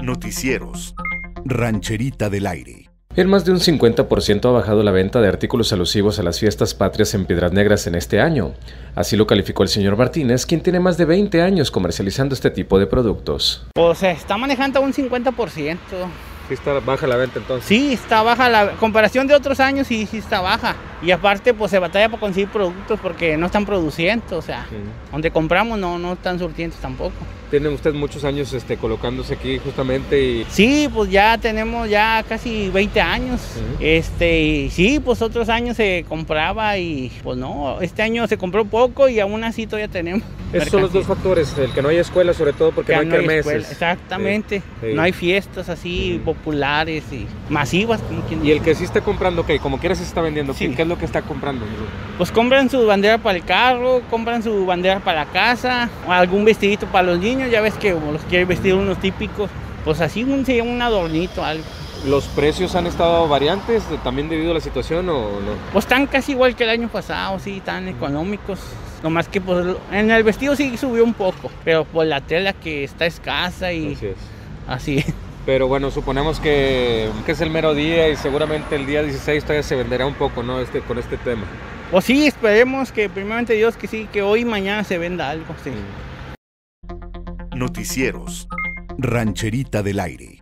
Noticieros. Rancherita del Aire. En más de un 50% ha bajado la venta de artículos alusivos a las fiestas patrias en Piedras Negras en este año. Así lo calificó el señor Martínez, quien tiene más de 20 años comercializando este tipo de productos. Pues se está manejando a un 50%. ¿Sí está baja la venta entonces? Sí, está baja la comparación de otros años, sí está baja. Y aparte pues se batalla para conseguir productos porque no están produciendo, o sea, donde compramos no están surtiendo tampoco. Tienen ustedes muchos años colocándose aquí justamente y... Sí, pues ya tenemos ya casi 20 años. Y sí, pues otros años se compraba y pues no, este año se compró poco y aún así todavía tenemos. Esos son los dos factores, el que no hay escuela sobre todo porque no hay kermeses. Exactamente, Sí. No hay fiestas así populares y masivas. Como quien Y el que sí está comprando, ¿qué? Como quiera se está vendiendo, Sí. ¿qué es lo que está comprando? Pues compran su bandera para el carro, compran su bandera para la casa, o algún vestidito para los niños, ya ves que los quieren vestir unos típicos, pues así un adornito, algo. ¿Los precios han estado variantes también debido a la situación o no? Pues están casi igual que el año pasado, sí, tan económicos. Nomás que pues en el vestido sí subió un poco, pero por la tela que está escasa y Así es. así. Pero bueno, suponemos que es el mero día y seguramente el día 16 todavía se venderá un poco, ¿no? Con este tema. Pues sí, esperemos que primeramente Dios que sí, que hoy y mañana se venda algo, sí. Noticieros. Rancherita del Aire.